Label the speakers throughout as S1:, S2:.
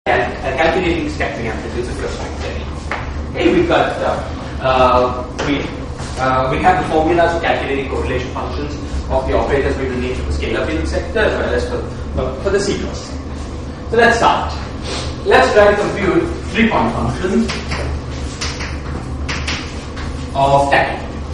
S1: calculating scattering amplitudes across time theory. Okay, we've got we have the formulas for calculating correlation functions of the operators we will need for the scalar field sector as well as for the C cross sector. So let's start. Let's try to compute 3-point functions of stacking amplitudes.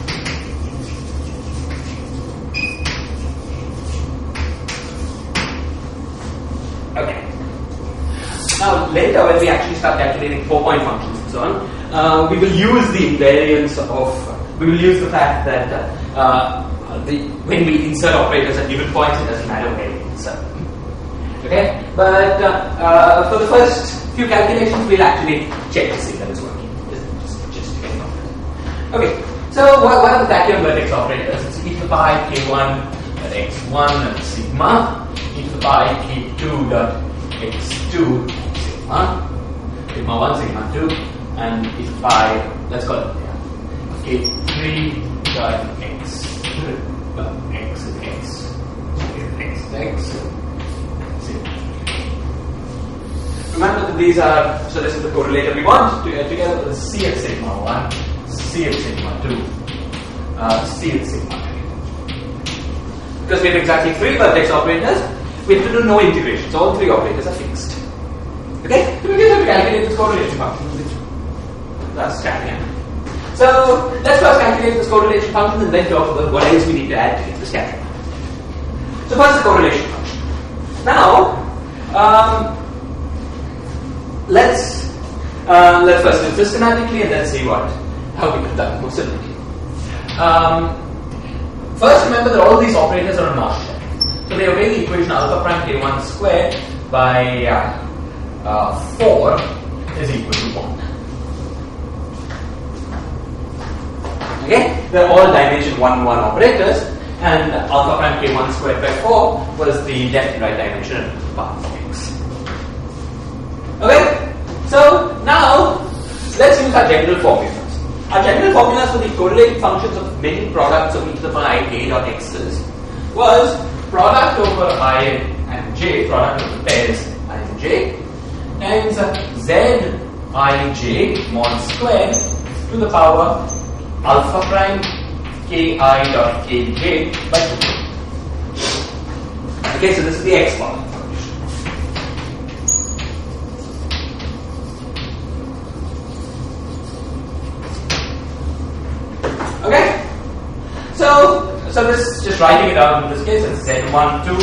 S1: Okay. Now later when we actually start calculating 4-point functions and so on, we will use the invariance of, we will use the fact that when we insert operators at given points, it doesn't matter where we insert them. Okay, but for the first few calculations, we'll actually check to see that it's working. Just to get confident. Okay, so what are the tachyon vertex operators? It's e to the pi k1 at x1 and sigma, e to the pi k2 dot x2 sigma, sigma 1, sigma 2, and e to the pi, let's call it k3 dot x2, x is x, x is x. Remember that these are, so this is the correlator we want together with C at sigma 1, C at sigma 2, C at sigma 3. Because we have exactly 3 vertex operators, we have to do no integrations. All 3 operators are fixed. Okay? So we just have to calculate this correlation function. That's stacking. So let's first calculate this correlation function and then talk about what else we need to add to get the scattering. So first the correlation function. Now, let's first do it systematically and then see how we can do it more simply. First, remember that all these operators are on Nash-Check. So they obey the equation alpha prime k1 squared by 4 is equal to 1. Okay, they're all dimension 1, 1 operators, and alpha prime k1 squared by 4 was the left and right dimension of the path of x. Okay, so now let's use our general formulas. Our general formulas for the correlating functions of many products of e to the pi a dot x's was product over I and j, product of the pairs I and j, times z I mod squared to the power alpha prime ki dot kj by 2. Okay, so this is the x part. Okay, so this, just writing it out in this case, is z12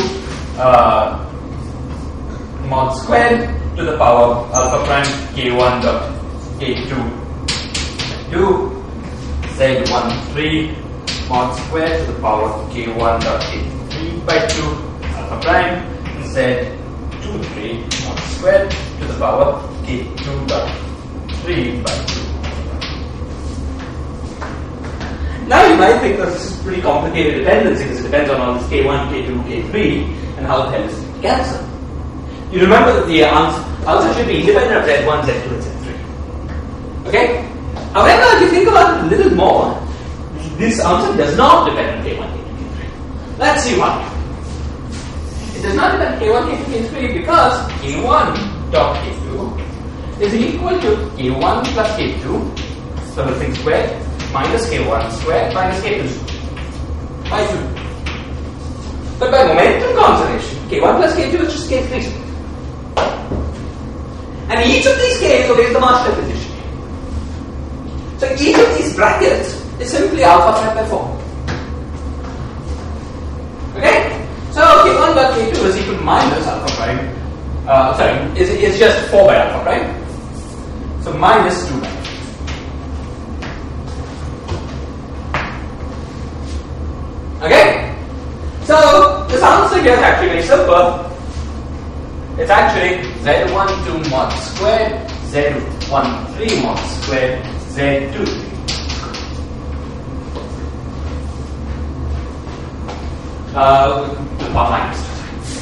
S1: mod squared to the power alpha prime k1 dot k2 2, z13 mod squared to the power k1 dot k3 by 2 alpha prime, z23 mod squared to the power k2 dot 3 by 2. Now you might think that this is pretty complicated dependency because it depends on all this k1, k2, k3 and how the hell is it cancel. You remember that the answer should be independent of z1, z2 and z3. Okay? However, if you think about it a little more, this answer does not depend on k1, k2, k3. Let's see why. It does not depend on k1, k2, k3 because k1 dot k2 is equal to k1 plus k2, so the thing squared, minus k1 squared minus k2 by 2. But by momentum conservation, k1 plus k2 is just k3 squared. And each of these k's obeys the Marsh definition. So each of these brackets is simply alpha prime by 4. Okay? So k1 dot k2 is equal to minus alpha prime, is just 4 by alpha prime. So minus 2 by 4. Okay? So this answer here is actually very simple. It's actually z12 mod squared, z13 mod squared, z23. To the power minus 2.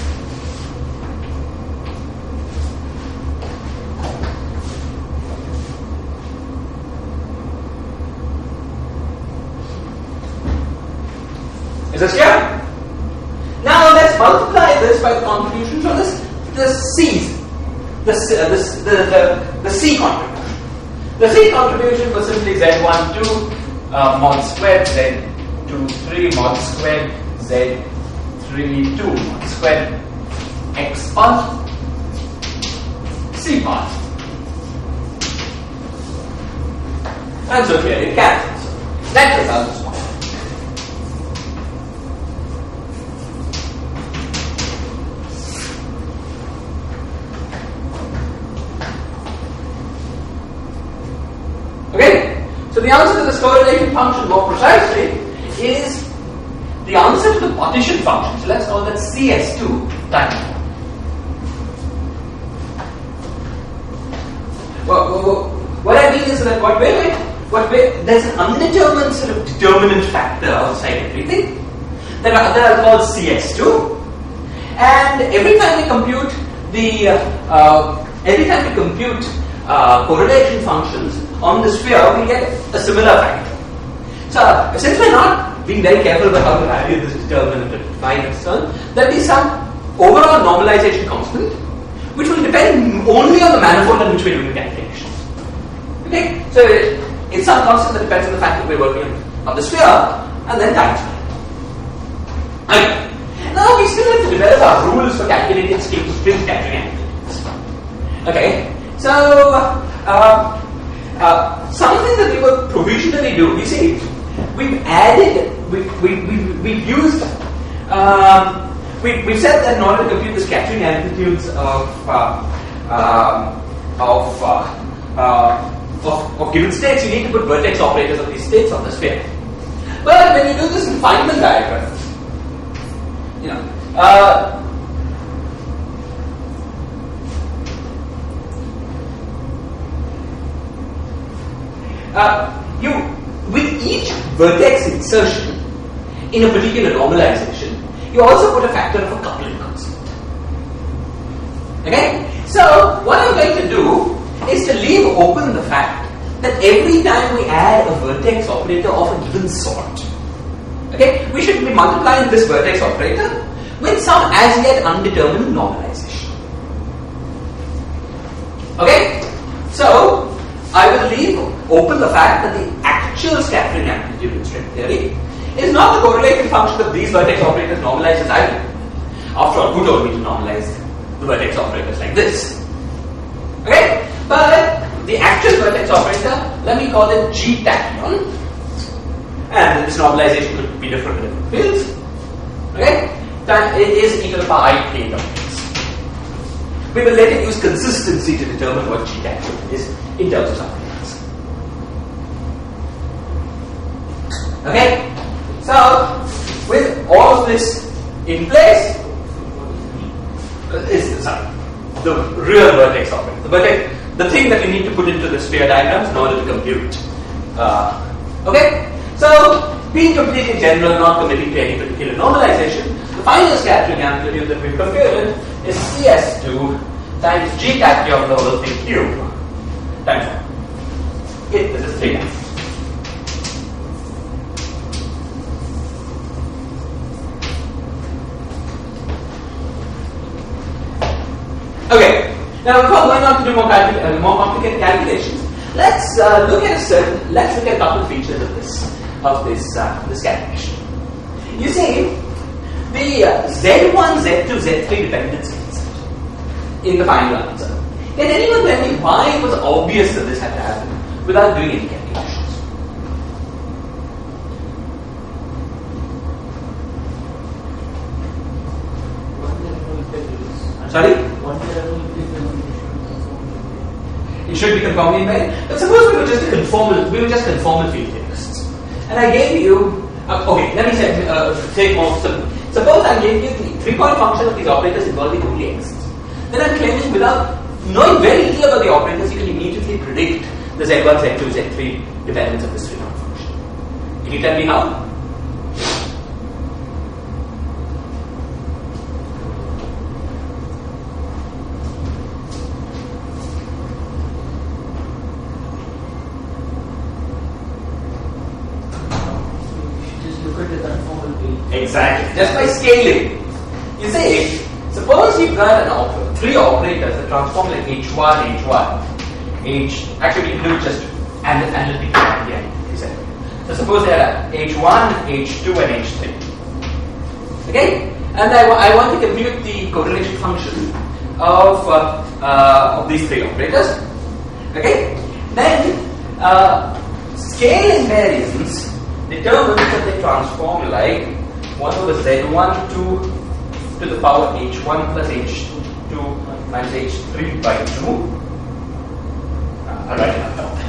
S1: Is this clear? Now let's multiply this by the contribution from the C's. the C contribution. The C contribution was simply Z12 mod squared Z23 mod squared Z32 mod squared X part C part. And so here it cancels. That result is 1. Okay? So the answer to this correlation function more precisely is the answer to the partition function. So let's call that CS2 times 1. What I mean is that there's an undetermined sort of determinant factor outside everything that are called CS2, and every time we compute correlation functions on the sphere, we get a similar factor. So since we're not being very careful about how to value this determinant at finite term, there will be some overall normalization constant which will depend only on the manifold in which we're doing the calculations. Okay, so it's some constant that depends on the fact that we're working on the sphere and then times it. Okay. Now we still have to develop our rules for calculating string scattering amplitudes. Okay, so something that we will provisionally do. You see, we've said that in order to compute the scattering amplitudes of given states, you need to put vertex operators of these states on the sphere. But when you do this in Feynman diagrams, with each vertex insertion in a particular normalization, you also put a factor of a coupling constant. Okay? So what I'm going to do is to leave open the fact that every time we add a vertex operator of a given sort, okay, we should be multiplying this vertex operator with some as yet undetermined normalization. Okay? So I will leave open the fact that the actual scattering amplitude in string theory is not the correlation function of these vertex operators normalized as I do. After all, who told me to normalize the vertex operators like this? Okay? But the actual vertex operator, let me call it G tachyon, and this normalization could be different in different fields. Okay? It is e to the power I k of x. We will later use consistency to determine what G tachyon is in terms of something else. Okay? So, with all of this in place, the real vertex operator, the thing that we need to put into the sphere diagrams in order to compute. Okay? So, being completely general, not committing to any particular normalization, the final scattering amplitude that we've computed is CS2 times G tachyon the whole thing cube times 1. This is 3 times. Okay, now before going on to do more complicated calculations, let's look at a couple of features of this calculation. You see, the Z1, Z2, Z3 dependencies in the final answer. Can anyone tell me why it was obvious that this had to happen without doing any calculations? Sorry? It should be conformally invariant. But suppose we were just conformal field theorists. And I gave you, okay, let me take more simple. Suppose I gave you the 3-point function of these operators involving only x. Then I'm claiming without knowing very little about the operators, you can immediately predict the Z1, Z2, Z3 dependence of this 3-point function. Can you tell me how? Exactly. Just by scaling. You see, suppose you've got an three operators that transform like H1, actually we can do just analytically at the end. So suppose there are H1, H2 and H3. Okay? And I want to compute the correlation function of these three operators. Okay? Then scale invariance determines that they transform like 1 over Z1 to the power H1 plus H2 minus H3 by 2. I'll write it on top.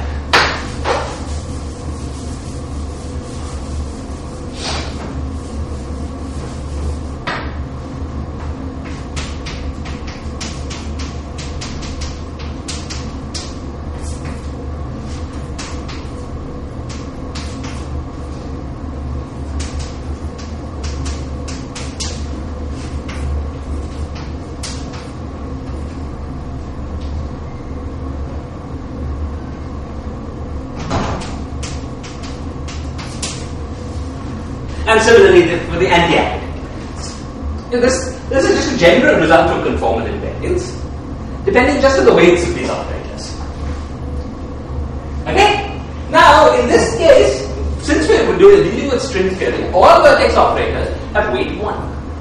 S1: And similarly for the anti-active. This is just a general result of conformal invariance, depending just on the weights of these operators. Okay? Now, in this case, since we're dealing with string theory, all vertex operators have weight 1.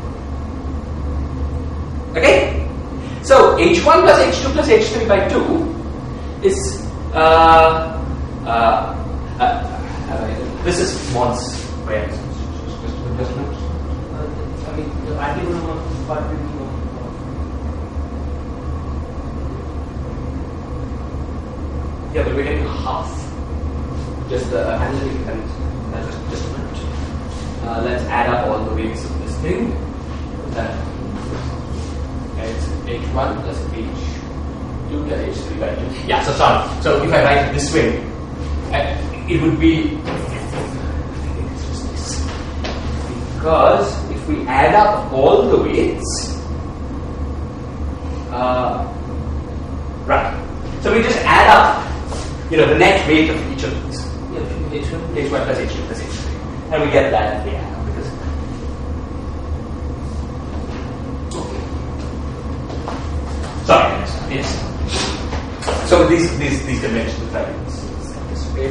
S1: Okay? So, H1 plus H2 plus H3 by 2 is, this is mod squared. I mean, I didn't know what we know. Yeah, but we're getting half. Just the analytic and just a minute. Let's add up all the weights of this thing. It's H1 plus H2 plus H3 by 2. Yeah, so sorry. So if I write it this way, it would be. Because if we add up all the weights, right, so we just add up, the net weight of each of these, H1 plus H2 plus H3, and we get that at the end. Because sorry, yes. So these conventions, right? This way.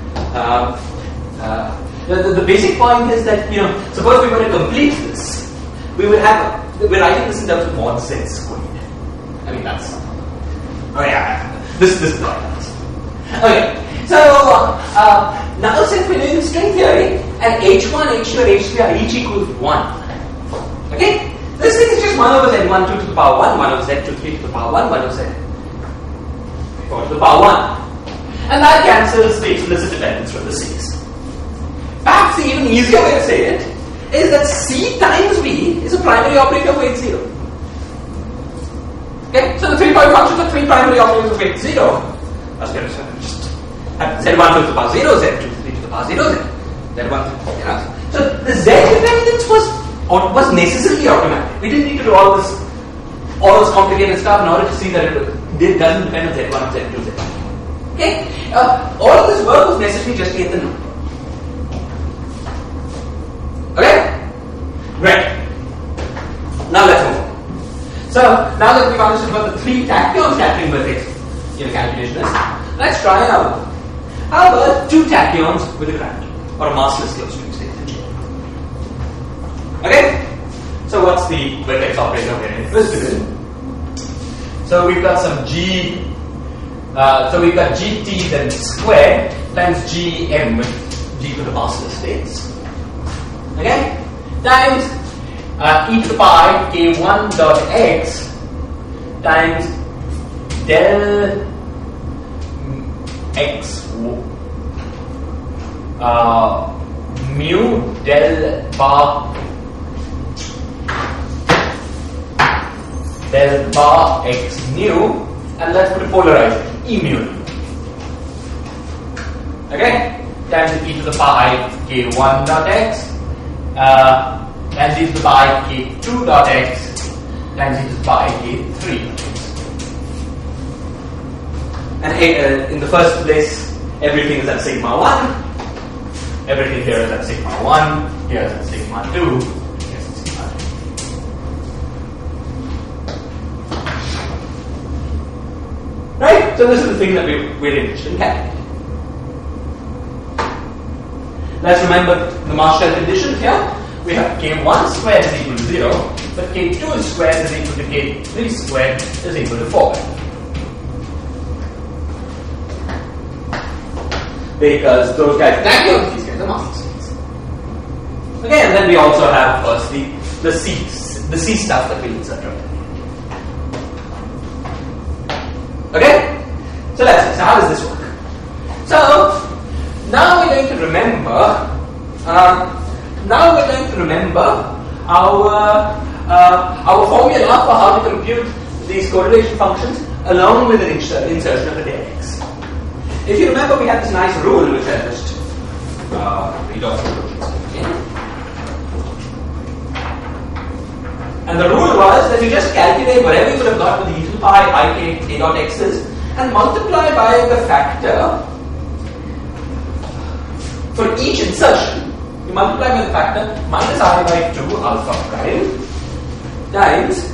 S1: The basic point is that, suppose we were to complete this, we're writing this in terms of mod z squared. I mean, that's, this is the right answer. Okay, so, now since we're doing string theory, and H1, H2 and H3 are each equal to 1, okay, this thing is just 1 over Z1, 2 to the power 1, 1 over Z2, 3 to the power 1, 1 over Z4 to the power 1. And that cancels the explicit dependence from the C's. Perhaps the even easier way to say it is that C times V is a primary operator of weight 0. Okay, so the 3-point functions are 3 primary operators of weight 0. That's going to just Z1 to the power 0, Z2 to the power 0, Z1 So the Z dependence was necessarily automatic. We didn't need to do all this complicated stuff in order to see that it doesn't depend on Z1, Z2, Z3. Okay, all of this work was necessary just to get the number. Okay? Great. Now let's move on. So, now that we've understood what the 3 tachyon scattering vertex calculation is, let's try another one. How about 2 tachyons with a gravity, or a massless closed string state? Okay? So, what's the vertex operator we're interested in? So, we've got some G, so we've got GT then squared times GM with G to the massless states. Okay? Times e to the power k1 dot x times del x mu del bar x nu, and let's put a polarization e mu. Okay? Times e to the power k1 dot x times e to the power k2 dot x times e to the power k3 dot x. And in the first place, everything is at sigma 1. Everything here is at sigma 1. Here is at sigma 2. Here is at sigma 2. So this is the thing that we're interested in calculating. Let's remember the Marshall conditions here. We have k1 squared is equal to 0, but k2 squared is equal to k3 squared is equal to 4. Because those guys vacuum, these guys are master states. Okay, and then we also have firstly the C stuff that we insert right. Okay? So let's see. So how does this work? So now we're going to remember our formula for how to compute these correlation functions along with an insertion of a del x. If you remember, we had this nice rule which I just read off. And the rule was that you just calculate whatever you would have got with the e to the pi ik a dot x's and multiply by the factor for each insertion. You multiply by the factor minus I by 2 alpha prime times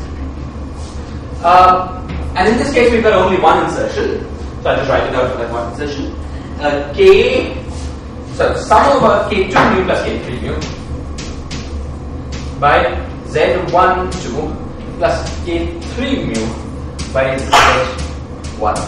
S1: and in this case we've got only one insertion, so I'll just write it out for that one insertion. So sum over k2 mu plus k3 mu by z12 plus k3 mu by z13.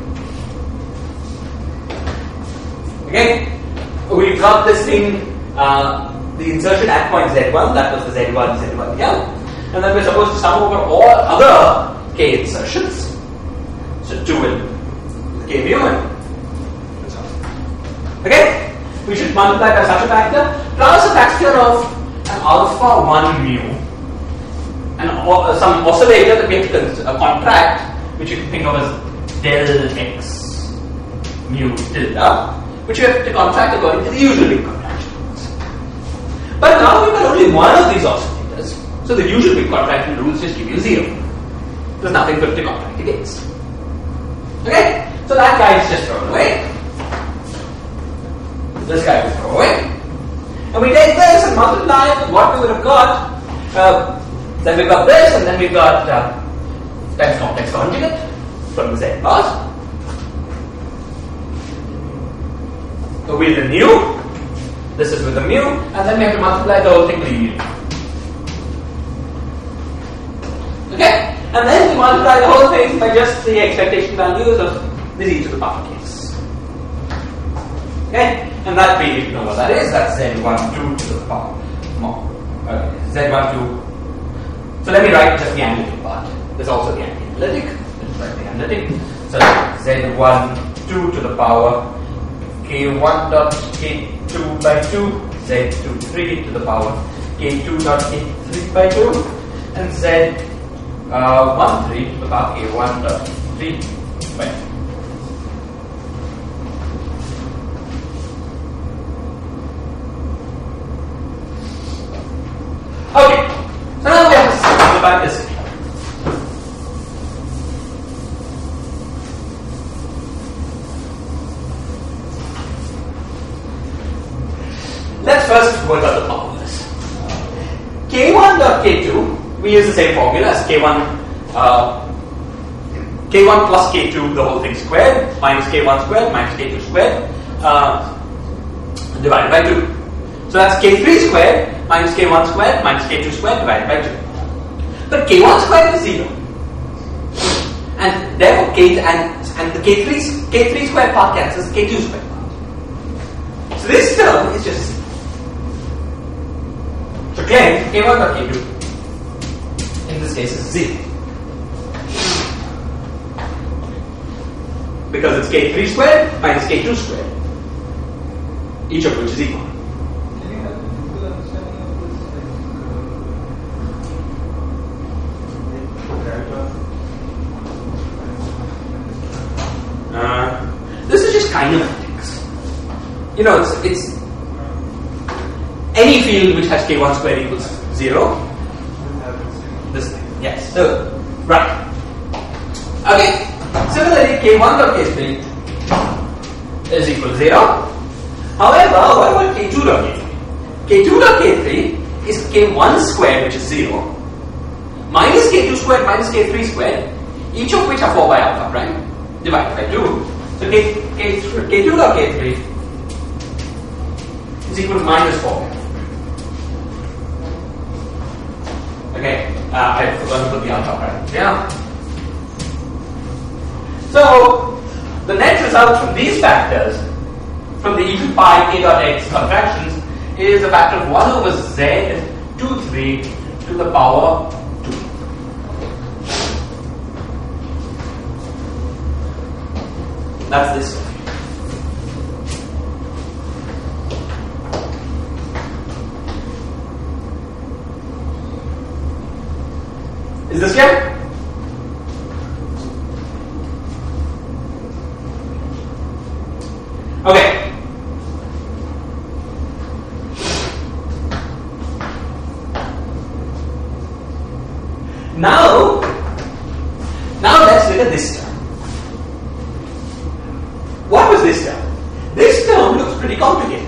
S1: Okay, we've got this thing, the insertion at point z1, that was the z1 here, and then we're supposed to sum over all other k insertions. So 2 will k mu and so on. Okay, we should multiply by such a factor plus a factor of an alpha 1 mu and some oscillator that we have to contract, which you can think of as del x mu tilde, which you have to contract according to the usual big contraction rules. But now we've got only one of these oscillators, so the usual big contraction rules just give you 0. There's nothing for it to contract against. Okay? So that guy is just thrown away. This guy is thrown away. And we take this and multiply it with what we would have got. Then we've got this, and then we've got times complex conjugate from the z bar. With the nu, this is with the mu, and then we have to multiply the whole thing with the mu. Okay? And then we multiply the whole thing by just the expectation values of this e to the power case. Okay? And that we know what that is. That's z12 to the power more. Okay. Z12. So let me write just the analytic part. There's also the analytic. Let's write the analytic. So z12 to the power k1 dot k2 by 2, z23 to the power k2 dot k3 by 2, and z13 to the power k1 dot 3 by 2. Okay, so now we have to simplify this. Let's first work out the formulas. K1 dot K2, we use the same formula as K1 plus K2, the whole thing squared, minus K1 squared, minus K2 squared, divided by 2. So that's K3 squared, minus K1 squared, minus K2 squared, divided by 2. But K1 squared is 0. And therefore and the K3 squared part cancels the K2 squared part. So this term is just 0. So claim K1 dot K2 in this case is 0. Because it's K3 squared minus K2 squared, each of which is equal.
S2: Can you help me with understanding
S1: of this? This is just kinematics. You know, it's any field which has K1 squared equals 0. This thing. Yes. So, right. Okay. Similarly, K1 dot K3 is equal to 0. However, what about K2 dot K3? K2 dot K3 is K1 squared, which is 0, minus K2 squared minus K3 squared, each of which are 4 by alpha prime, divided by 2. So K2 log K3 is equal to minus 4. Okay, I forgot to put the alpha right. Yeah. So the net result from these factors, from the e to pi k dot x contractions, is a factor of 1 over z23 to the power 2. That's this. Is this clear? Okay. Now let's look at this term. What was this term? This term looks pretty complicated.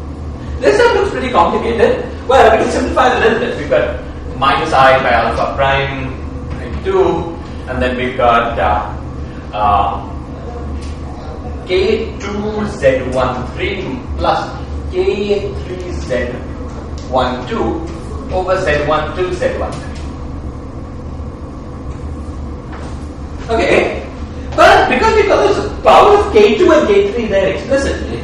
S1: Well, we can simplify it a little bit. We've got minus I by alpha prime and 2, and then we've got K2Z13 plus K3Z12 over Z12Z13. Okay, but because we got this power of K2 and K3 there explicitly,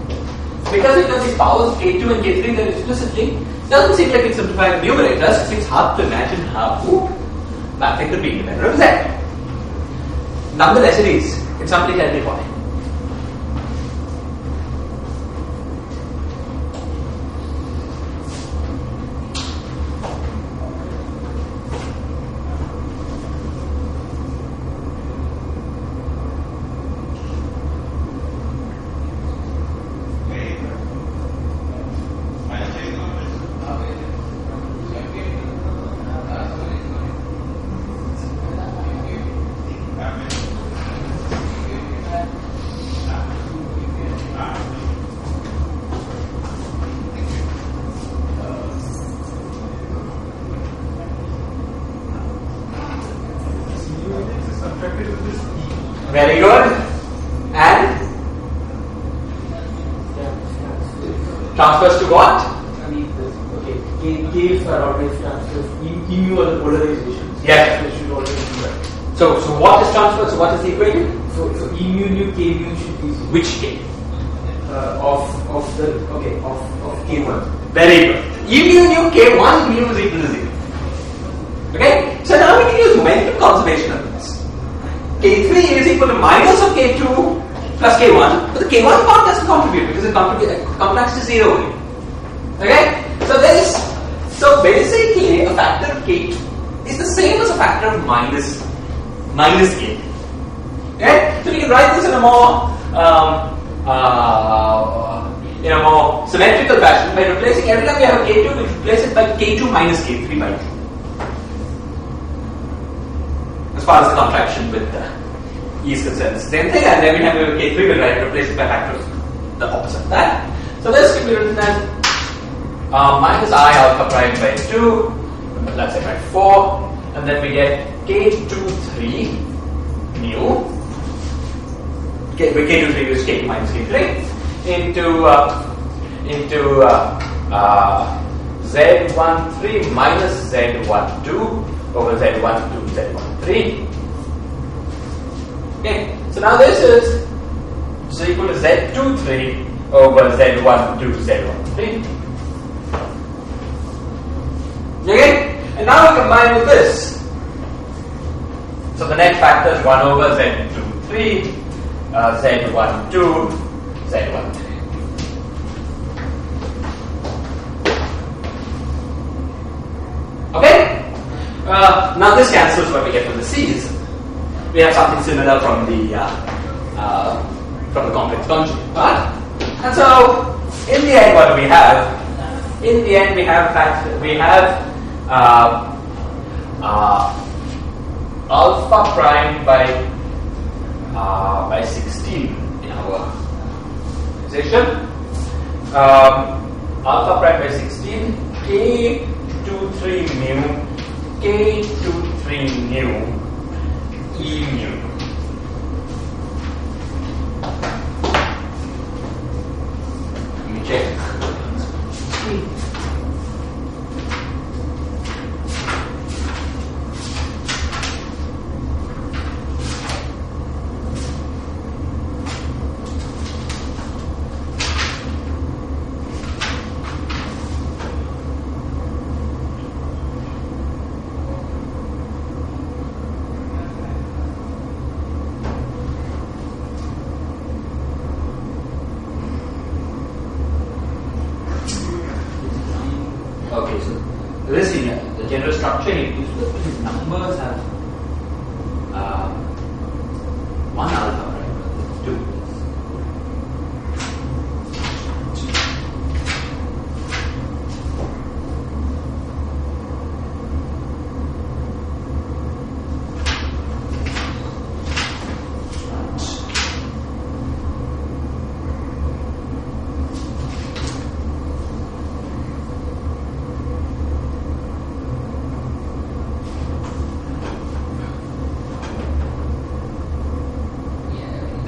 S1: doesn't seem like it's simplifying the numerator, so it's hard to imagine how that thing could be independent of Z. Nonetheless, it is. Can somebody tell me why? Very good. And transfers to what?
S3: Okay. K are always transfers. E mu are the polarizations.
S1: Yes.
S3: So it should always be right.
S1: So what is transferred? So what is the equation?
S3: So E mu nu K mu should be zero.
S1: Which K?
S3: Of K1.
S1: Very good. E mu nu K1 mu is equal to 0. Okay? So now we can use momentum conservation of this. K3 is equal to minus of K2 plus K1, but the K1 part doesn't contribute because it contracts to 0. Okay? So basically a factor of K2 is the same as a factor of minus K2. Okay? So we can write this in a more symmetrical fashion by replacing every time we have a K2, we replace it by K2 minus K3 by 2. As far as the contraction with E is concerned, it's the same thing, and every time we have a K3, we'll replace it by factors the opposite of that. So this can be written as minus I alpha prime by 2, let's say by 4, and then we get K23 mu. K23 is K2 minus K3 into Z13 minus Z12 over Z12 Z13. Okay, so now this is equal to Z23 over Z12 Z13. Okay, and now we combine with this. So the net factor is 1 over Z23, Z12, Z13. Okay? Now this cancels what we get from the C's. We have something similar from the complex conjugate part. And so, in the end, what do we have? In the end, we have alpha prime by 16 in our position. Alpha prime by 16, K23 mu, K23 mu, E mu.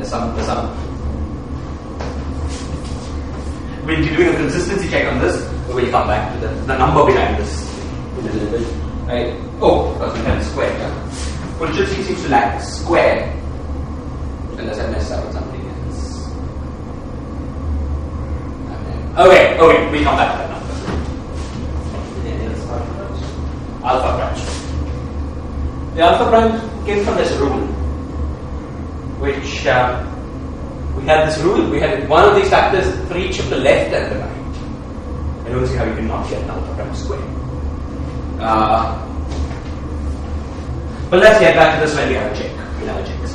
S1: some. We'll be doing a consistency check on this. We'll come back to the number behind this in a little bit. Right? Oh, because we have square. Yeah? Polchitsky seems to lack square. Unless I messed up with something else. Okay, we'll come back to that number. Alpha branch. The alpha branch came from this rule, which we had this rule. We had one of these factors for each of the left and the right. I don't see how you can not get an alpha branch square. But let's get back to this when we have a check. We'll have a checks.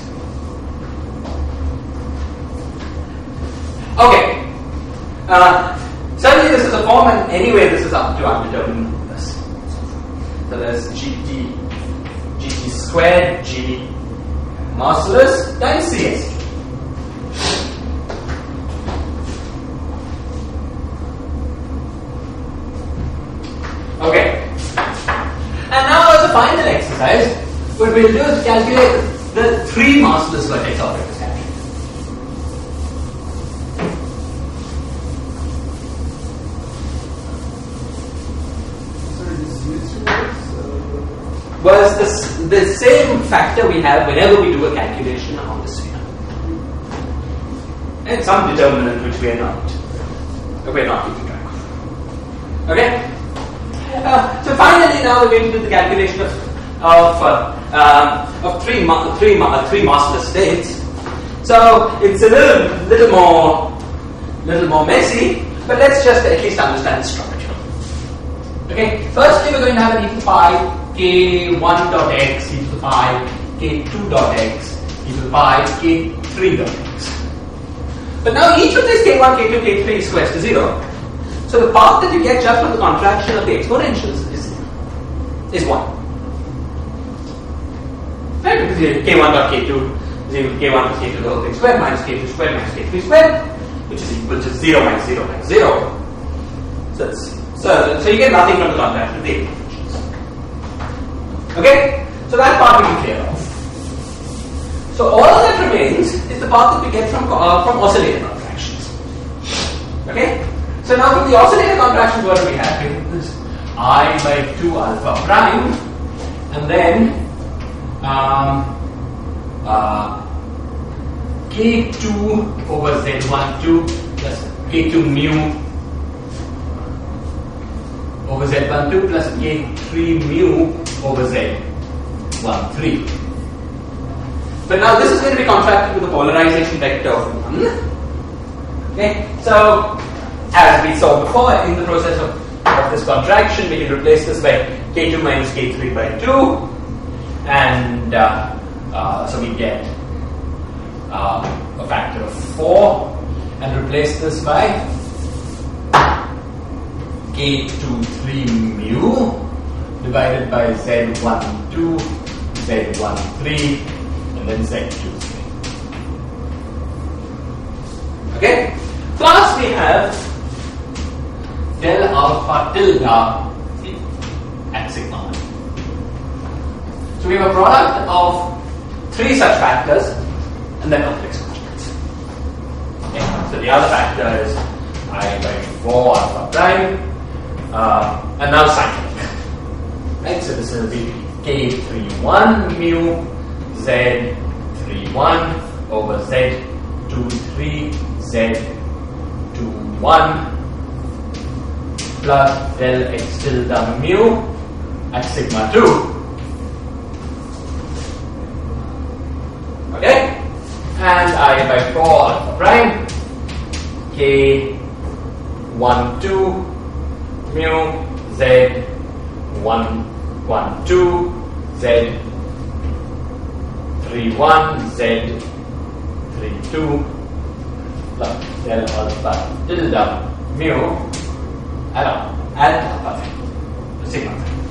S1: Okay. Certainly this is a form, and anyway this is up to undetermined. So there's GT squared G modulus times CS. Okay. And now as a final exercise, what we'll do is calculate the 3 massless vertex operators actually. Was the same factor we have whenever we do a calculation on the sphere, and some determinant which we're not keeping track of. Okay. So finally, now we're going to do the calculation of three massless states. So it's a little more messy, but let's just at least understand the structure. Okay. Firstly, we're going to have an e to the pi k1 dot x e to the pi k2 dot x e to the pi k3 dot x. But now each of these k1, k2, k3 is squares to 0. So the path that you get just from the contraction of the exponentials is 1. Right? Because k1 dot k2 is equal to k1 plus k2 the whole thing squared minus k2 squared minus k3 squared, which is equal to 0 minus 0 minus 0. So you get nothing from the contraction of the exponentials. Okay? So that part we can clear off. So all that remains is the part that we get from oscillator contractions. Okay? So now from the oscillator contractions, what do we have? We have this I by 2 alpha prime, and then k2 over z12 plus k2 mu over z12 plus k3 mu over z13. But now this is going to be contracted with a polarization vector of 1. Okay, so as we saw before, in the process of this contraction, we can replace this by k2 minus k3 by 2, and so we get a factor of 4, and replace this by k23 mu divided by z12, z13, and then z23. Okay? Plus we have del alpha tilde at sigma. So we have a product of 3 such factors and then complex conjugates. Okay? So the other factor is I by 4 alpha prime, and now cyclic. Right? So this will be k31 mu z31 over z23 z21 plus del x tilde mu at sigma 2. Okay? And I by 4 alpha prime k12 mu z12 z31 z32 plus del alpha tilde mu at alpha sigma.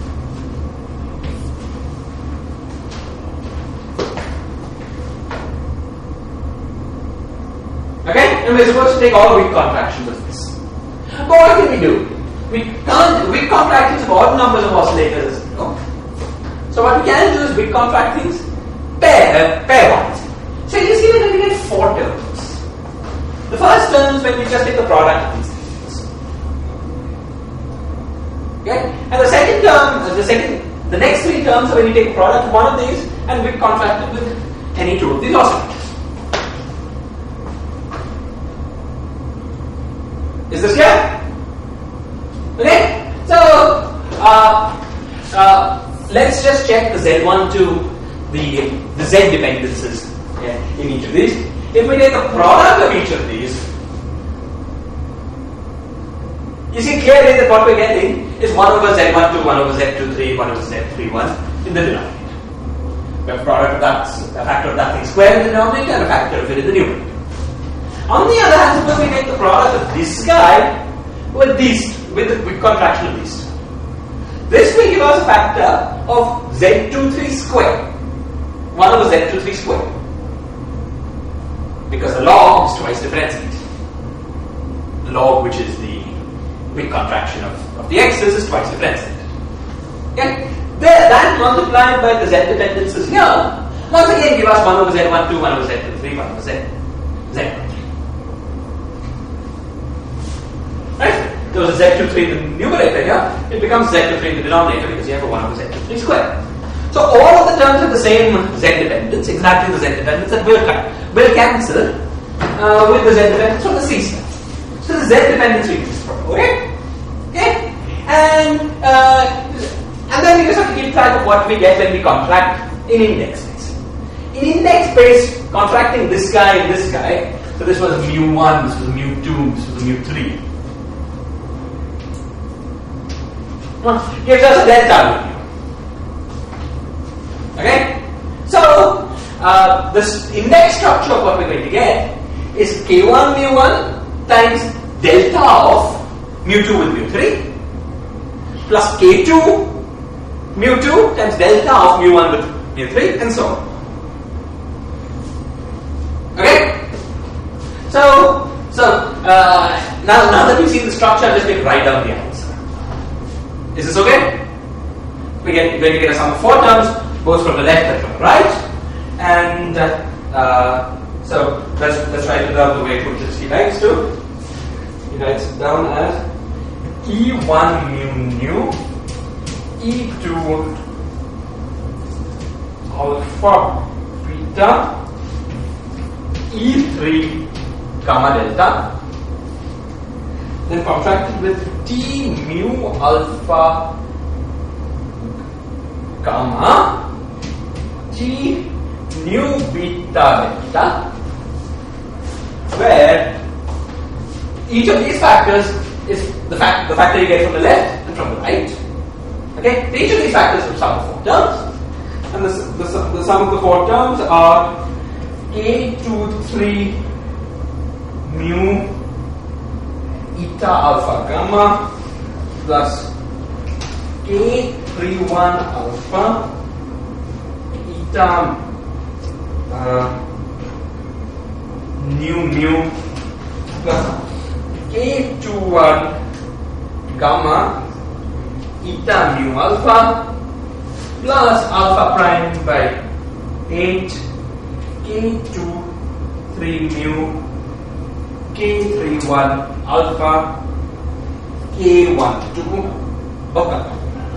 S1: Okay, and we're supposed to take all weak contractions of this. But what can we do? We can't weak contractions of odd numbers of oscillators. No. So what we can do is weak contractings pairwise. So you see that we get 4 just take the product of these things. Okay? And the second term, the next three terms are when you take the product of one of these and we contract it with any two of these oscillators. Is this clear? Okay? So, let's just check the Z1 to the Z dependencies in each of these. If we take the product of each of these, you see clearly that what we're getting is 1 over Z12, 1 over Z23, 1 over Z31 in the denominator. We have a product of that, a factor of that thing squared in the denominator and a factor of it in the numerator. On the other hand, suppose we take the product of this guy with these, with contraction of these. This will give us a factor of Z23 squared. 1 over Z23 squared. Because the log is twice differentiated. The log, which is the with contraction of the x's, is twice differentiated. Okay? That multiplied by the Z dependencies here, once again give us 1 over Z12, 1 over Z23, 1 over Z23. Right? There was a Z23 in the numerator here, it becomes Z23 in the denominator because you have a 1 over Z23 squared. So all of the terms have the same Z dependence, exactly the Z dependence that will cancel with the Z dependence from the C side. So the Z dependence we use for, okay? Okay? And then we just have to keep track of what we get when we contract in index space. In index space, contracting this guy and this guy, so this was mu1, this was mu2, this was mu3. Gives us a delta value. Okay? So, this index structure of what we're going to get is K1 mu1 times delta of mu2 with mu3 plus K2 mu2 times delta of mu1 with mu3 and so on. Okay? So now that we've seen the structure, I'm just going to write down the answer. Is this okay? We're going to get a sum of 4 terms, both from the left and from the right. And so let's write it down the way he likes to. He writes it down as E1 mu nu, E2 alpha beta, E3 gamma delta, then contracted with T mu alpha gamma, T nu beta delta, where each of these factors is the factor you get from the left and from the right. Okay, each of these factors will sum of 4 terms, and the sum of the 4 terms are K23 mu eta alpha gamma plus K31 alpha eta mu plus K21 gamma eta mu alpha plus alpha prime by 8 K23 mu K31 alpha K12. Okay.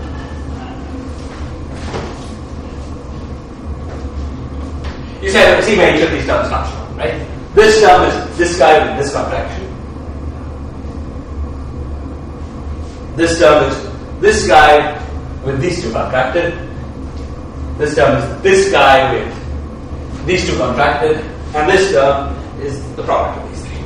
S1: You see where each of these terms comes from, right? This term is this guy with this contraction. This term is this guy with these two contracted. This term is this guy with these two contracted. And this term is the product of these three.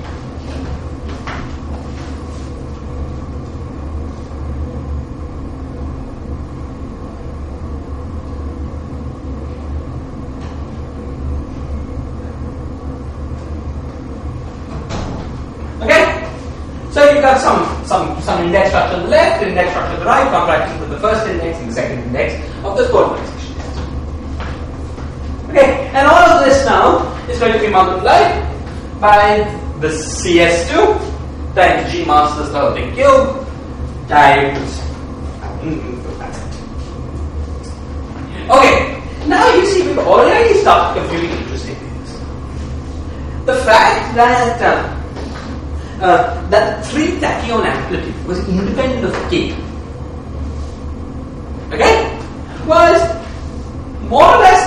S1: Okay? So you've got some index structure on the left, index structure on the right, contracting with the first index and the second index of the polarization test. Okay, and all of this now is going to be multiplied by the CS2 times G masters the whole thing cube times that's it. Okay, now you see we've already started computing interesting things. The fact that that 3 tachyon amplitude was independent of k. Okay? Was more or less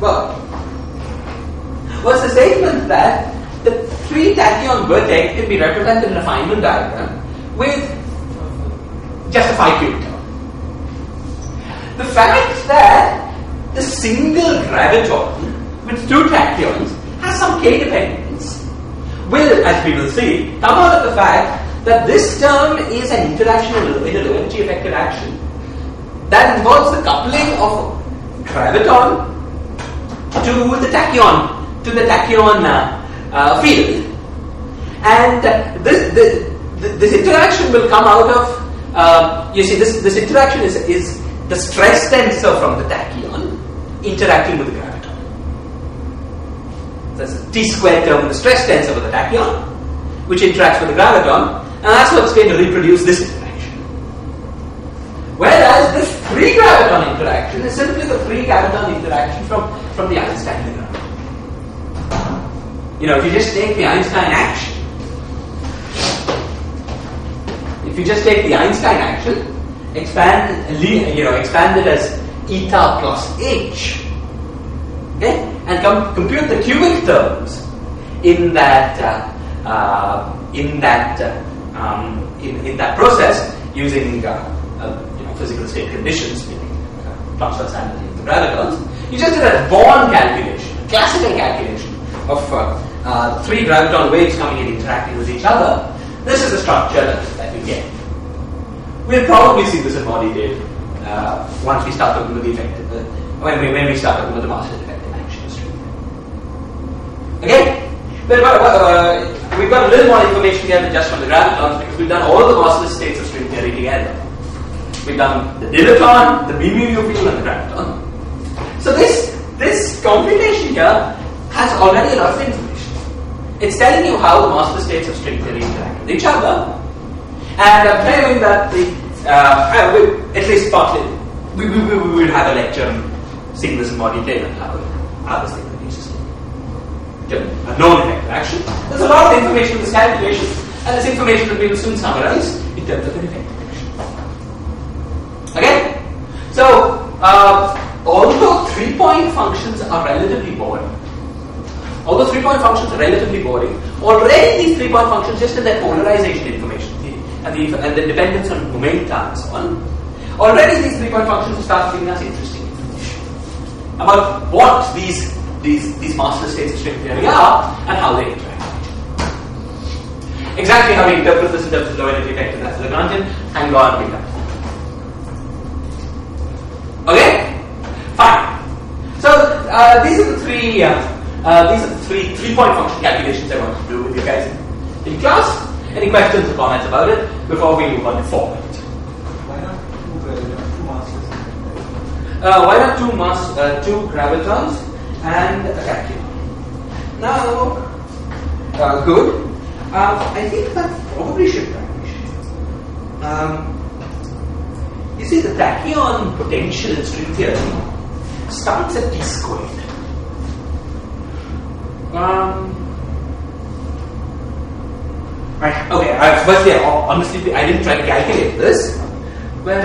S1: was the statement that the 3 tachyon vertex can be represented in a Feynman diagram with just a 5 qubit term. The fact that the single graviton with 2 tachyons has some k dependence will, as we will see, come out of the fact that this term is an interaction in a low energy effective action that involves the coupling of graviton to the tachyon field, and this interaction will come out of you see this interaction is the stress tensor from the tachyon interacting with the graviton. That's a t squared term in the stress tensor of the tachyon, which interacts with the graviton, and that's what's going to reproduce this interaction. Whereas this free graviton interaction is simply the free graviton interaction from the Einstein graviton. You know, if you just take the Einstein action, expand it as eta plus h, okay, and compute the cubic terms in that process using physical state conditions, meaning transversality of the gravitons. You just did a Born calculation, classical calculation of 3 graviton waves coming and interacting with each other. This is the structure that we get. We'll probably see this in more detail once we start talking about the effective, when we start talking about the master effective action string. Okay? But we've got a little more information here than just from the gravitons, because we've done all the massless states of string theory together. We've done the dilaton, the mu field, and the graviton. So this computation here has already a lot of information. It's telling you how the master states of string theory interact with each other, and I'm claiming that at least partly, we will have a lecture seeing this in more detail and how this thing reduces to a known effective action. There's a lot of information in this calculation, and this information will be soon summarized in terms of an effective action. Okay? So, although 3-point functions are relatively boring, already these 3-point functions, just in their polarization information and the dependence on momenta and so on, already these 3-point functions start giving us interesting information about what these master states of string theory are and how they interact. Exactly how we interpret this in terms of low energy effective, that's Lagrangian. Hang on, we come. Okay? Fine. So these are the three 3-point function calculations I want to do with you guys in class. Any questions or comments about it before we move on to 4?
S2: Why not two masses?
S1: Why not 2 gravitons and a tachyon? Now, good. I think that probably should vanish. You see, the tachyon potential in string theory starts at t squared. Okay. Firstly, honestly, I didn't try to calculate this, but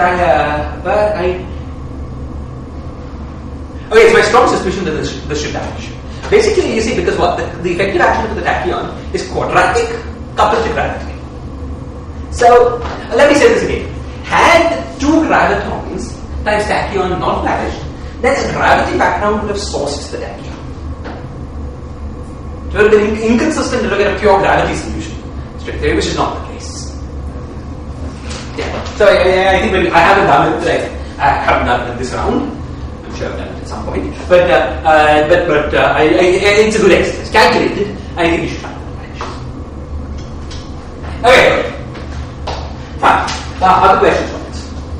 S1: okay, it's my strong suspicion that this should vanish. Basically, you see, because what the effective action of the tachyon is quadratic coupled to gravity. So let me say this again: had 2 gravitons times tachyon not vanished, then a gravity background would have sourced the tachyon. It would have been inconsistent to look at a pure gravity solution, string theory, which is not the case. Yeah. So I think I haven't done it. I haven't done it in this round. I'm sure I've done it at some point. But it's a good exercise. Calculated. I think you should try it. Okay. Fine. Other questions on this?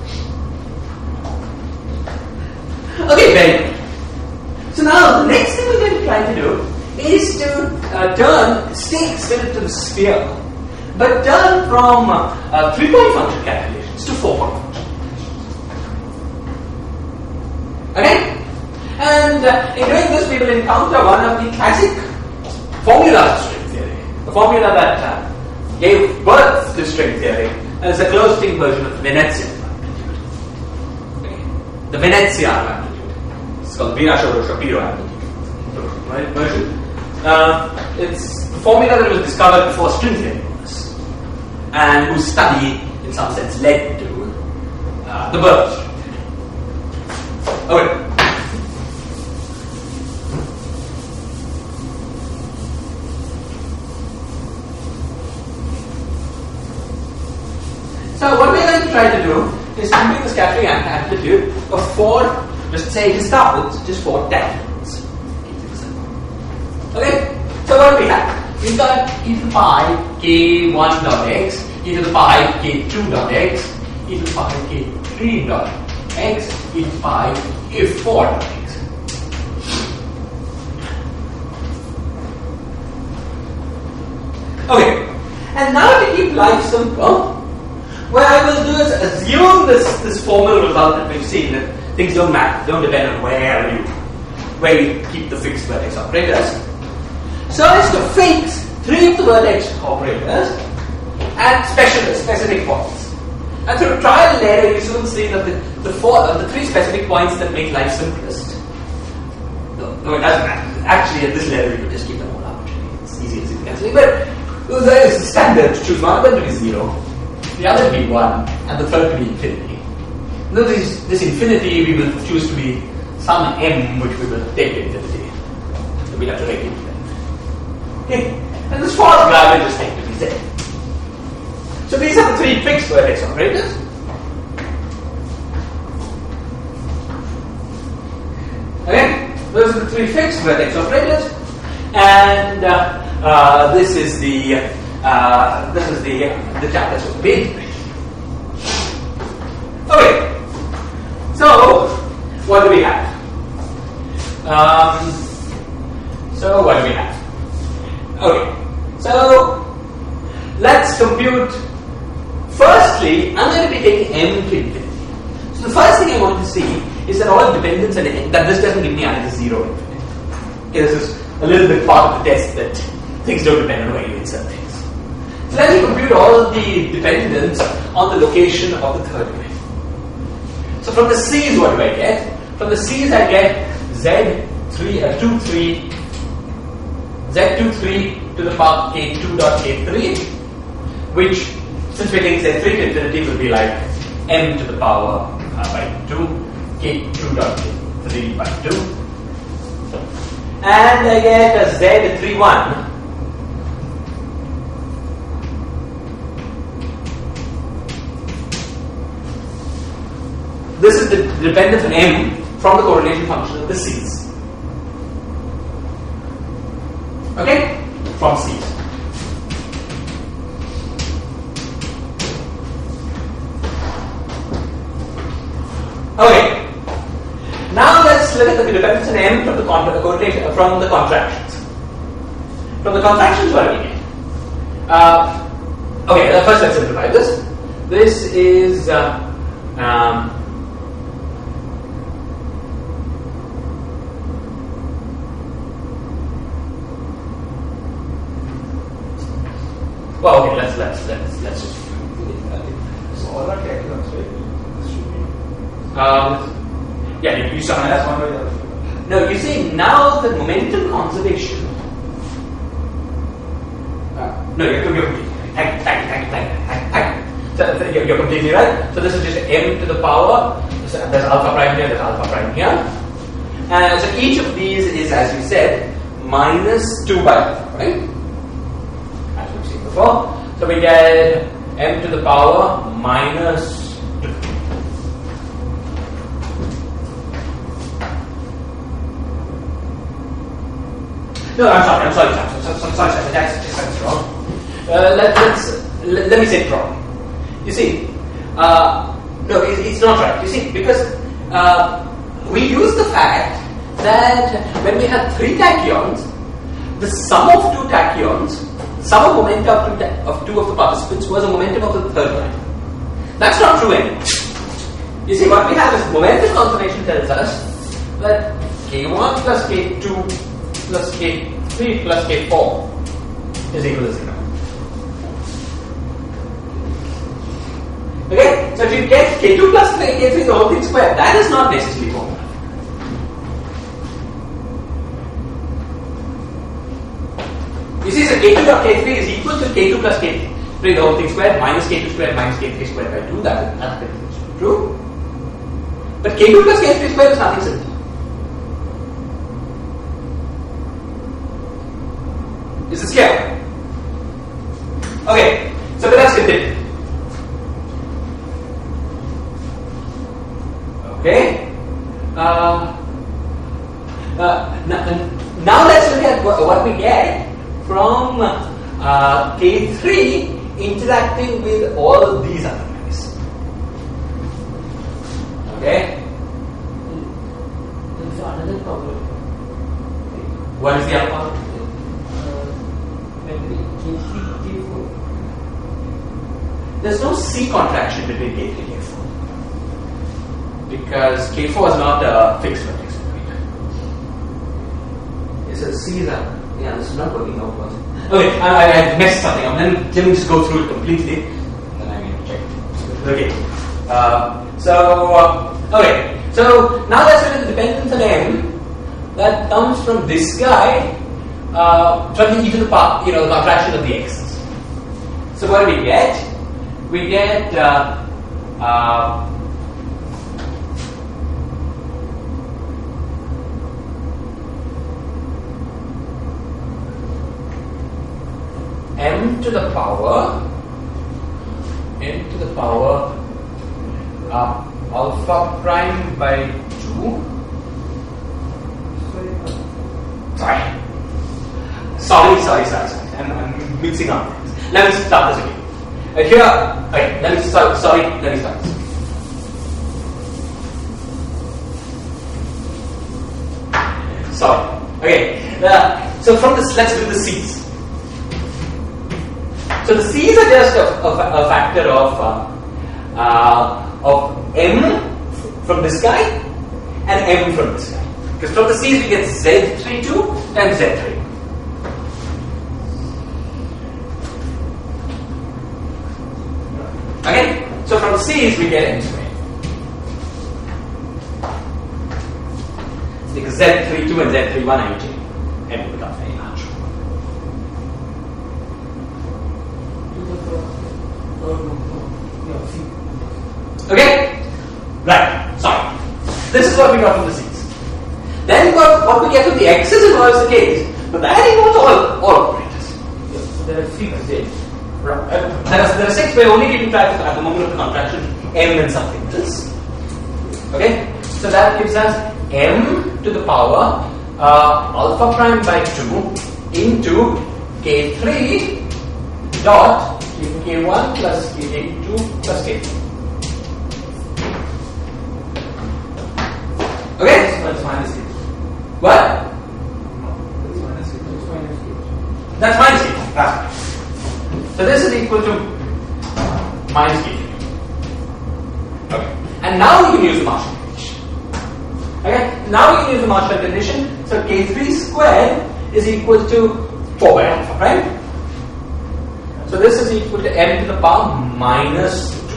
S1: Okay. Very good. So now the next thing we're going to try to do is to stay to the sphere, but turn from 3-point function calculations to 4-point function calculations. Okay? And in doing this, we will encounter one of the classic formulas of string theory. The formula that gave birth to string theory, and it's a closed-string version of Venezian amplitude. Okay. The Venezian amplitude. It's called Virasoro-Shapiro amplitude version. It's the formula that was discovered before string theory was, and whose study, in some sense, led to the birth of string theory. Okay. So what we're going to try to do is compute the scattering amplitude of 4, let's say, just start with just 4 tachyons. Okay? So what do we have? We've got e to the pi k1 dot x, e to the pi k2 dot x, e to the pi k3 dot x, e to the pi k4 dot x. Okay. And now to keep life simple, what I will do is assume this formal result that we've seen, that things don't matter, don't depend on where you keep the fixed vertex operators. So as to fix 3 of the vertex operators at specific points. And through trial and error, you soon see that the 3 specific points that make life simplest. No, it doesn't matter. Actually, at this level, you could just keep them all arbitrary. It's easy as it can. But there is a standard to choose one of them to be 0. The other to be 1, and the third to be infinity. Now this infinity we will choose to be some m which we will take to infinity. So we have to take it. Okay. And this fourth graph will just take to be z. So these are the 3 fixed vertex operators. Okay, those are the 3 fixed vertex operators, and this is the chapters of base. Okay, so what do we have? Okay, so let's compute. Firstly, I'm going to be taking m to infinity. So the first thing I want to see is that all dependence and that this doesn't give me either 0 or infinity. Okay, this is a little bit part of the test that things don't depend on where you insert things. So let me compute all of the dependence on the location of the third domain. So from the C's, what do I get? From the C's, I get Z23 to the power K2 dot K3, which, since we're taking Z3 to infinity, will be like m to the power by 2, K2 dot K3 by 2. And I get a Z31. This is the dependence on m from the correlation function of the C's. Okay? From C's. Okay. Now let's look at the dependence on m from the correlation from the contractions. From the contractions, what do we get? Okay, first let's simplify this. This is well, okay, let's just
S2: So all are tachyons, right? This should be.
S1: yeah, you saw
S2: That's one way or the
S1: No, you see now the momentum conservation. No, you're completely right. Thank you. So you're completely right. So this is just m to the power. So there's alpha prime here. There's alpha prime here. And so each of these is, as you said, minus 2 by alpha, right? As we've seen before. So we get m to the power minus 2. No, I'm sorry. That's wrong. Let me say it wrong. You see, no, it's not right. You see, because we use the fact that when we had 3 tachyons, the sum of 2 tachyons, sum of momentum of 2 of the participants was a momentum of the third one. That's not true anymore. You see, what we have is momentum conservation tells us that K1 plus K2 plus K3 plus K4 is equal to 0. Okay, so if you get K2 plus K3 the whole thing squared, that is not necessarily homomorphic. You see, so K2 dot K3 is equal to K2 plus K3 the whole thing squared minus K2 squared minus K3 squared by 2. That's true. But K2 plus K3 squared is nothing simple. Is this clear? Okay, so let us continue. Okay. Now let's look at what we get from K3 interacting with all these other guys. Okay.
S3: There's another problem.
S1: What is the other problem?
S3: K3, K4.
S1: There's no C contraction between K3 and K4 because K4 is not a fixed vertex. Yes, so C is a yeah. This is not working out well. Okay, I messed something up. Let me just go through it completely, and then I'm going to check it. Okay. Okay. So now let's look at the dependence on M that comes from this guy from the e to the power, the contraction of the x's. So what do we get? We get m to the power alpha prime by 2. Sorry. I'm mixing up things. Let me start this again. Here, okay, let me start this. Sorry. Okay. So from this, let's do the C's. So the C's are just a factor of M from this guy and M from this guy. Because from the C's we get Z32 and Z3. Okay? So from the C's we get M squared. Because Z32 and Z31 are usually M becomes very large. Okay? Right. Sorry. This is what we got from the C's. Then we got what we get from the X's involves the K's. But that involves all operators.
S3: Yeah, so there are 6 there.
S1: Right. There are 6. We're only keeping track of, at the moment of the contraction, M and something else. Okay? So that gives us M to the power alpha prime by 2 into K3 dot K1 plus K2 plus K3. Okay?
S2: That's minus K.
S1: What?
S2: That's minus K.
S1: That's minus K. Right. So this is equal to minus K. Okay. And now we can use the Marshall condition. Okay? Now we can use the Marshall condition. So K3 squared is equal to 4 by alpha, right? So this is equal to M to the power minus 2.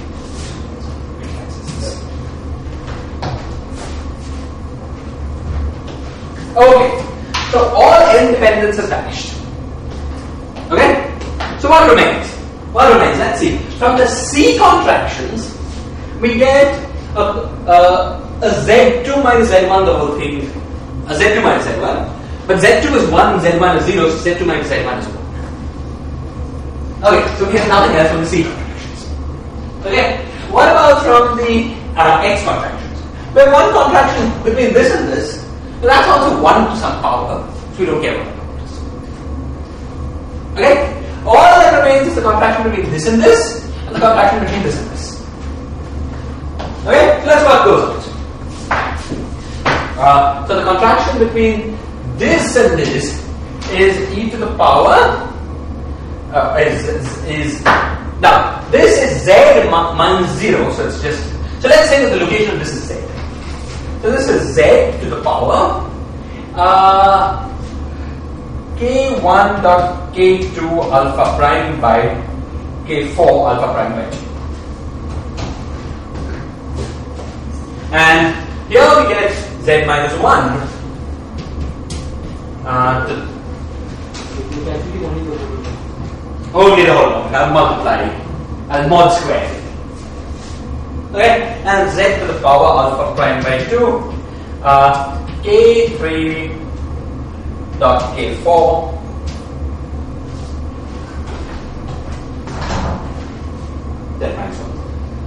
S1: Okay, so all n dependence has vanished. Okay, so what remains? Let's see. From the C contractions, we get a Z2 minus Z1, the whole thing. A Z2 minus Z1. But Z2 is 1, Z1 is 0, so Z2 minus Z1 is 1. Okay, so we have nothing else from the C contractions. Okay, what about from the X contractions? We have one contraction between this and this. So that's also 1 to some power, so we don't care what the power is. Okay? All that remains is the contraction between this and this, and the contraction between this and this. Okay? So let's work those out. So the contraction between this and this is e to the power, now this is z minus 0, so it's just, so let's say that the location of this is z. So this is z to the power k1 dot k2 alpha prime by k4 alpha prime by 2. And here we get z minus 1. Only the whole number. I'll multiply. I'll mod square. Okay, and z to the power alpha prime by 2. K3 dot K4 z minus 1.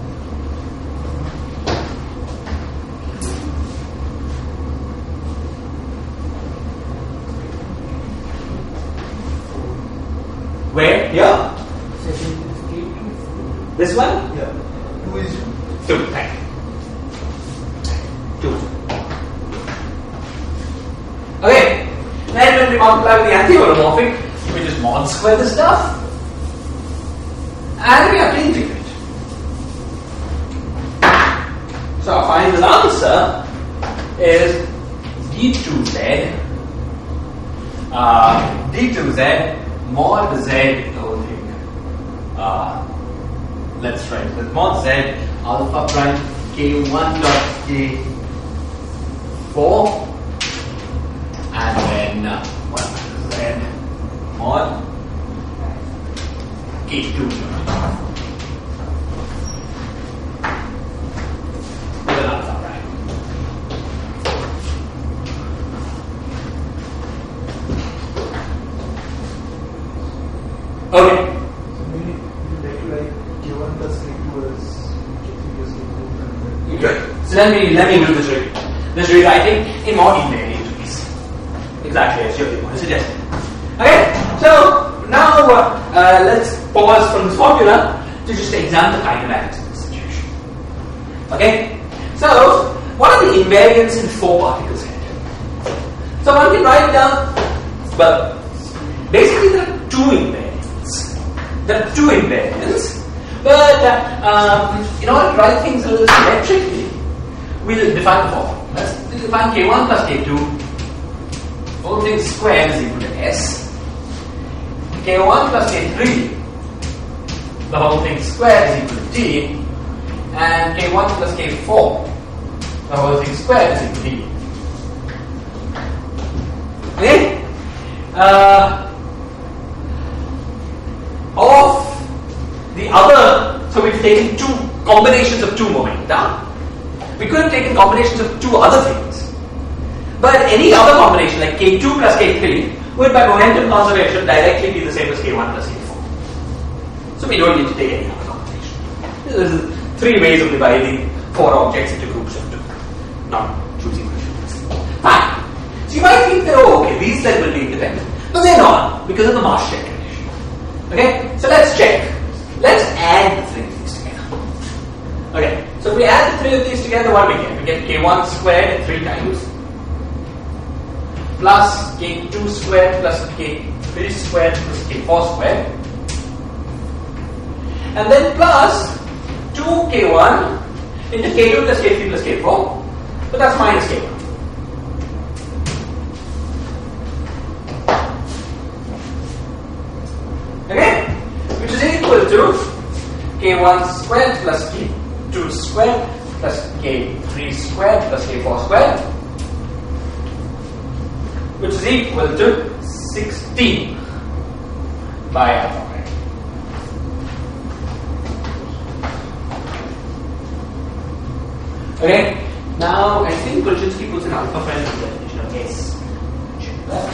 S1: Where? Here? This one?
S2: Yeah. 2 is
S1: 2. Right. 2. Okay. Then when we multiply with the anti-holomorphic, we just mod square the stuff. And we have to integrate. So our final answer is d2z mod z the whole thing. Let's write with mod z alpha prime k1 dot k4 and then what z mod k2 with an alpha prime. Okay.
S2: K1 plus K2 as K3 plus K4 and then
S1: Good. So let me do this review. This rewriting in more invariant ways. Exactly as you want to suggest. Okay. So now let's pause from this formula to just examine the kinematics of this situation. Okay. So what are the invariants in 4 particle set? So one can write down. Well, basically there are 2 invariants. There are 2 invariants, but in order to write things a little symmetrically, we'll define the formula. Let's define k1 plus k2, whole thing squared is equal to s. K1 plus k3, the whole thing squared is equal to t, and k1 plus k4, the whole thing squared is equal to t. Okay? Of the other, so we've taken 2 combinations of 2 momenta. We could have taken combinations of 2 other things. But any other combination like k2 plus k3 would by momentum conservation directly be the same as k1 plus k4. So we don't need to take any other combination. There's 3 ways of dividing 4 objects into groups of 2. Not choosing questions. Fine. So you might think that, oh, okay, these then will be independent. But they're not, because of the Marsh-Check condition. Okay, so let's check. Let's add the 3 of these together. Okay, so if we add the 3 of these together, what do we get? We get k1 squared 3 times, plus k2 squared plus k3 squared plus k4 squared, and then plus 2k1 into k2 plus k3 plus k4, but that's minus k1. Okay, which is equal to k1 squared plus k2 squared plus k3 squared plus k4 squared, which is equal to 16 by alpha prime. Okay, now I think Kolchinsky puts an alpha prime in the definition of S. Check that.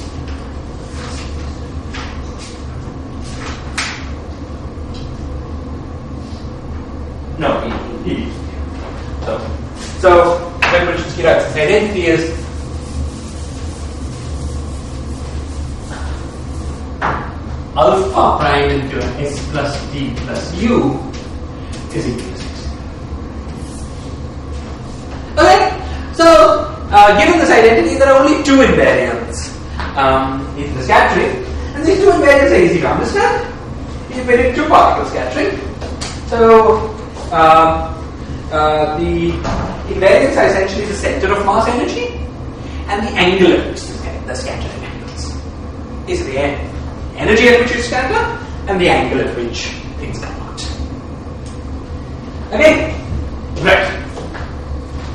S1: No, he. So when Kolchinsky writes his identity is alpha prime into S plus D plus U is equal to 6. Okay, so given this identity, there are only 2 invariants in the scattering, and these 2 invariants are easy to understand. You put in 2 particle scattering. So the invariants are essentially the center of mass energy and the angle at which the scattering angles. Is the energy at which you scatter and the angle at which things come out. Okay? Right.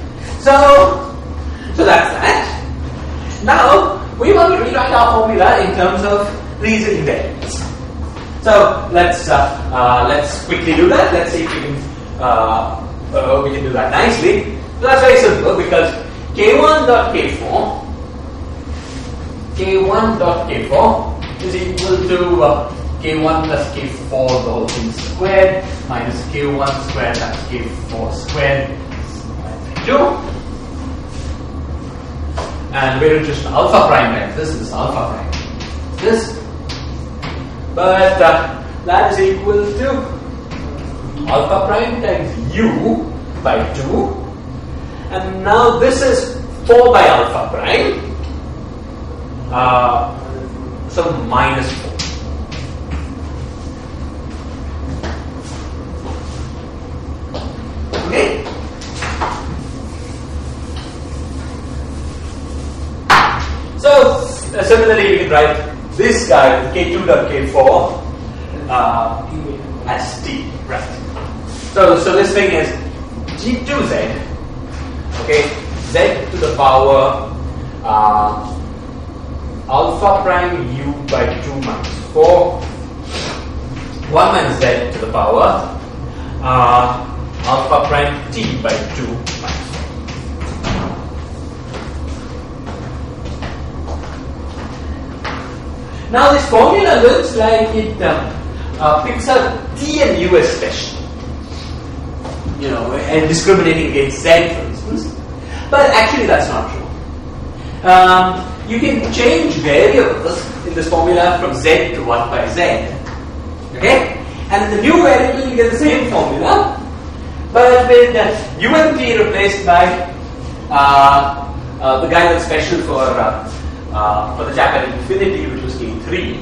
S1: So that's that. Now we want to rewrite our formula in terms of these invariants. So let's quickly do that. Let's see if we can do that nicely. So that's very simple because K1.K4 is equal to K1 plus K4 the whole thing squared minus K1 squared times K4 squared by 2. And we're interested in alpha prime times this is alpha prime. This. But that is equal to alpha prime times U by 2. And now this is 4 by alpha prime. So minus 4. Okay? So similarly we can write this guy K2.K4 as T, right? So this thing is G2Z, okay, Z to the power alpha prime U by 2 minus 4 1 minus Z to the power alpha prime T by 2 minus 4. Now this formula looks like it picks up T and U as special, you know, and discriminating against Z for instance. But actually that's not true. You can change variables in this formula from Z to 1 by Z. Okay? And in the new variable you get the same formula, but with U and T replaced by the guy that's special for the chap at infinity, which was K3.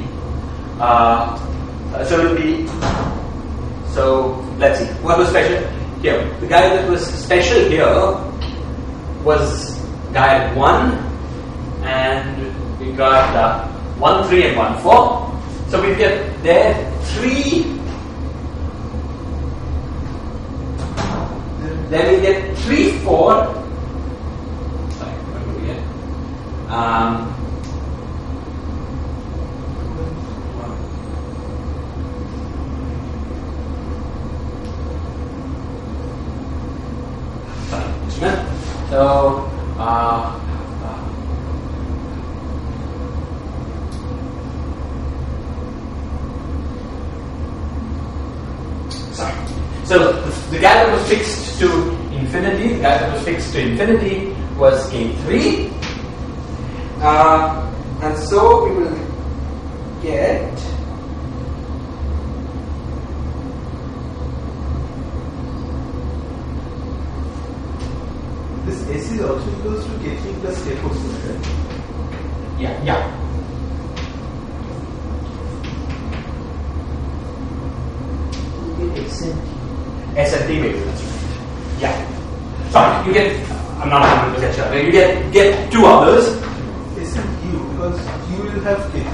S1: So it will be, so let's see, what was special here? The guy that was special here was guy at 1, and we got 1, 3 and 1, 4. So we get there 3, then we get 3, 4, sorry, what do we get? So sorry. So the guy that was fixed to infinity, was K3, and so we will get
S2: this S is also equals to K3 plus K4 squared, right?
S1: yeah. S and T maybe, that's right. Yeah. Sorry, you get, I'm not 100% sure. You get two others.
S2: S and U, because U will have K3.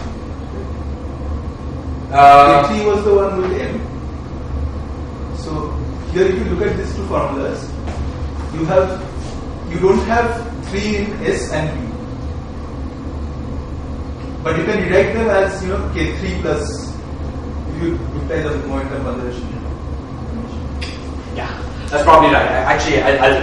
S2: K3 was the one with M. So here if you look at these two formulas, you don't have 3 in S and U. But you can rewrite them as, K3 plus, if you apply the momentum conservation.
S1: Yeah, that's probably right. Actually,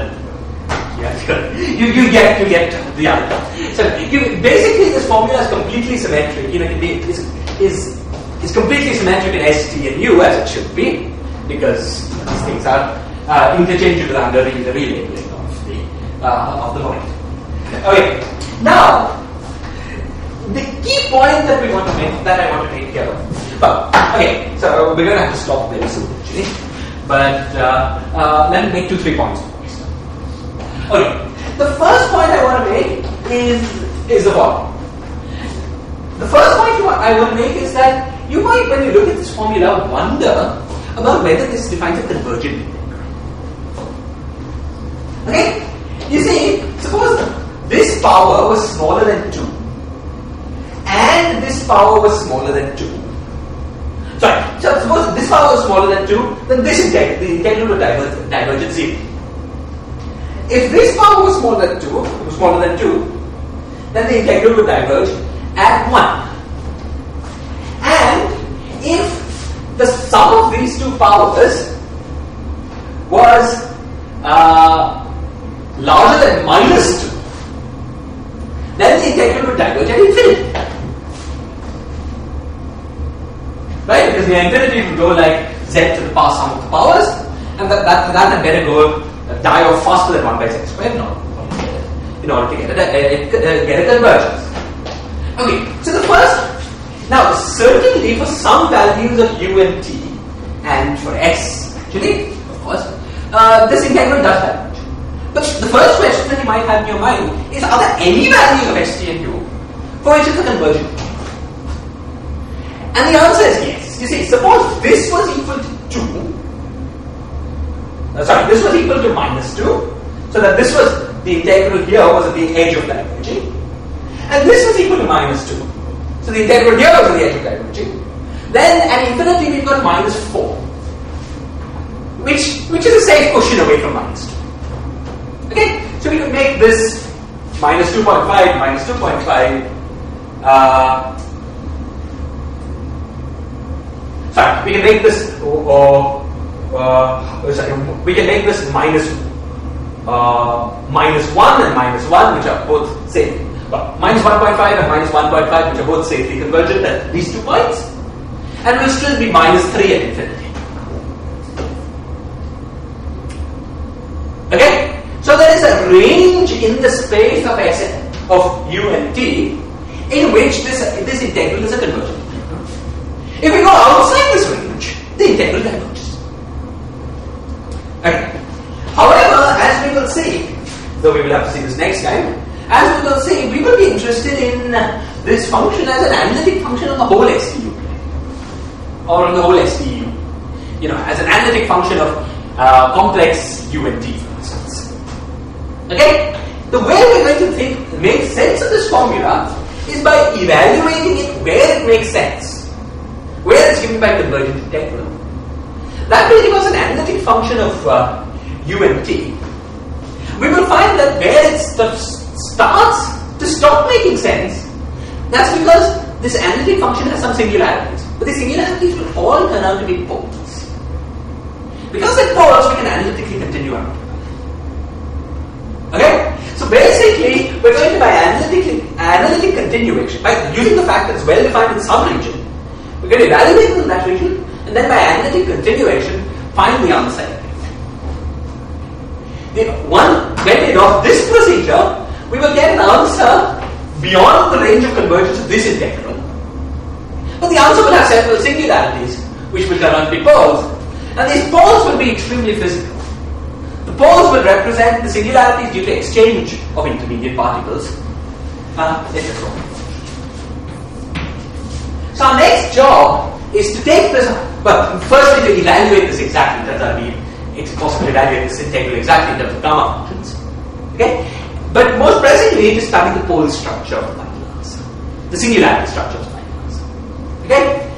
S1: you get the other. So basically, this formula is completely symmetric. It's completely symmetric in S, T, and U as it should be, because these things are interchangeable under the relabeling of the point. Okay, now the key point that I want to make here. But okay, so we're going to have to stop very soon, actually. But let me make 2-3 points. Okay, the first point I want to make is the following. The first point I want to make is that you might, when you look at this formula, wonder about whether this defines a convergent integral. Okay, you see, suppose this power was smaller than 2, and this power was smaller than 2. Sorry, so suppose this power is smaller than 2, then this integral, the integral will diverge at 0. if this power was smaller than 2, then the integral would diverge at 1. And if the sum of these two powers was larger than minus 2, then the integral would diverge at infinity. Right? Because the infinity would go like z to the power sum of the powers, and that had better go die off faster than 1 by z squared in order to get a convergence. Okay, so the first, now certainly for some values of u and t, and for s actually, of course, this integral does diverge. But the first question that you might have in your mind is, are there any values of s, t and u for which it's a convergent? And the answer is yes. You see, suppose this was equal to 2, this was equal to minus 2, so that this was, the integral here was at the edge of diverging, and this was equal to minus 2, so the integral here was at the edge of diverging. Then at infinity we've got minus 4, which is a safe cushion away from minus 2. Okay, so we could make this minus 2.5, minus 2.5, we can make this we can make this minus 1 and minus 1, which are both safe. Minus 1.5 and minus 1.5, which are both safely convergent at these 2 points, and will still be minus 3 at infinity. Okay, so there is a range in the space of S of u and t in which this integral is a convergent. If we go outside this range, the integral diverges. Okay. However, as we will see, though we will have to see this next time, as we will see, we will be interested in this function as an analytic function on the whole STU plane, or on the whole STU. As an analytic function of complex u and t, for instance. Okay? The way we're going to make sense of this formula is by evaluating it where it makes sense. Where it's given by convergent integral. That will give us an analytic function of u and t. We will find that where it starts to stop making sense, that's because this analytic function has some singularities. But the singularities will all turn out to be poles. Because they're poles, we can analytically continue on. Okay? So basically, we're going to by analytic continuation, by using the fact that it's well defined in some region, we're going to evaluate it in that region, and then by analytic continuation, find the answer. When we adopt this procedure, we will get an answer beyond the range of convergence of this integral. But the answer will have several singularities, which will turn out to be poles, and these poles will be extremely physical. The poles will represent the singularities due to exchange of intermediate particles, etc. So our next job is to take this, but firstly to evaluate this exactly. Turns out it's possible to evaluate this integral exactly in terms of gamma functions. Okay? But most presently to study the pole structure of the final answer, the singularity structure of the final answer. Okay?